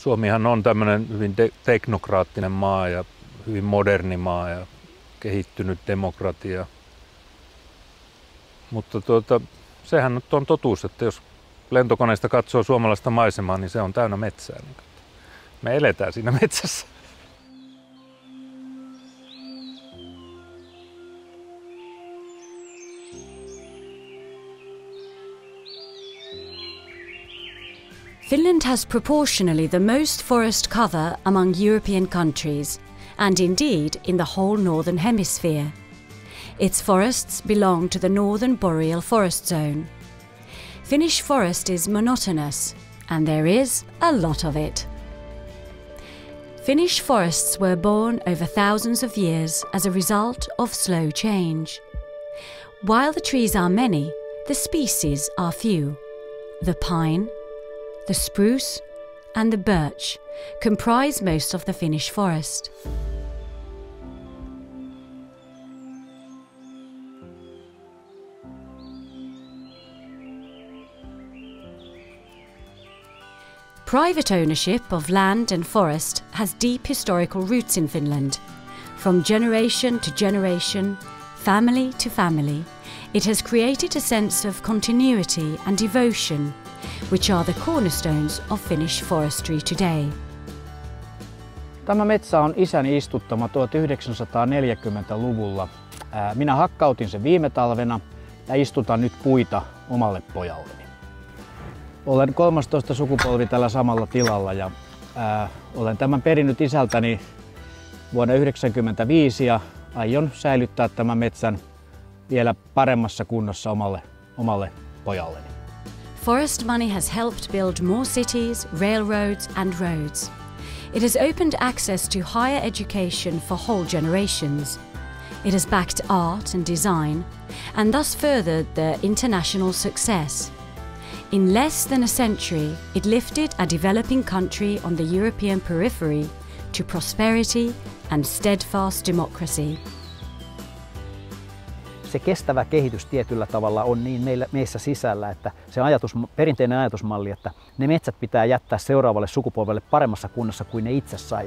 Suomihan on tämmöinen hyvin teknokraattinen maa ja hyvin moderni maa ja kehittynyt demokratia. Mutta sehän nyt on totuus, että jos lentokoneesta katsoo suomalaista maisemaa, niin se on täynnä metsää. Me eletään siinä metsässä. Finland has proportionally the most forest cover among European countries, and indeed in the whole northern hemisphere. Its forests belong to the northern boreal forest zone. Finnish forest is monotonous, and there is a lot of it. Finnish forests were born over thousands of years as a result of slow change. While the trees are many, the species are few. The pine, the spruce and the birch comprise most of the Finnish forest. Private ownership of land and forest has deep historical roots in Finland. From generation to generation, family to family, it has created a sense of continuity and devotion, which are the cornerstones of Finnish forestry today. Tämä metsä on isäni istuttama 1940-luvulla. Minä hakkautin sen viime talvena ja istutan nyt puita omalle pojalleni. Olen 13 sukupolvi tällä samalla tilalla ja olen tämän perinnyt isältäni vuonna 1995 ja aion säilyttää tämän metsän vielä paremmassa kunnossa omalle pojalleni. Forest money has helped build more cities, railroads and roads. It has opened access to higher education for whole generations. It has backed art and design and thus furthered their international success. In less than a century, it lifted a developing country on the European periphery to prosperity and steadfast democracy. Se kestävä kehitys tietyllä tavalla on niin meissä sisällä, että se perinteinen ajatusmalli, että ne metsät pitää jättää seuraavalle sukupolvelle paremmassa kunnossa kuin ne itse sai.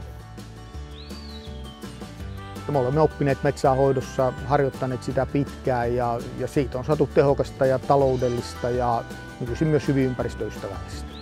Me olemme oppineet metsänhoidossa, harjoittaneet sitä pitkään ja siitä on saatu tehokasta ja taloudellista ja nykyisin myös hyvin ympäristöystävällistä.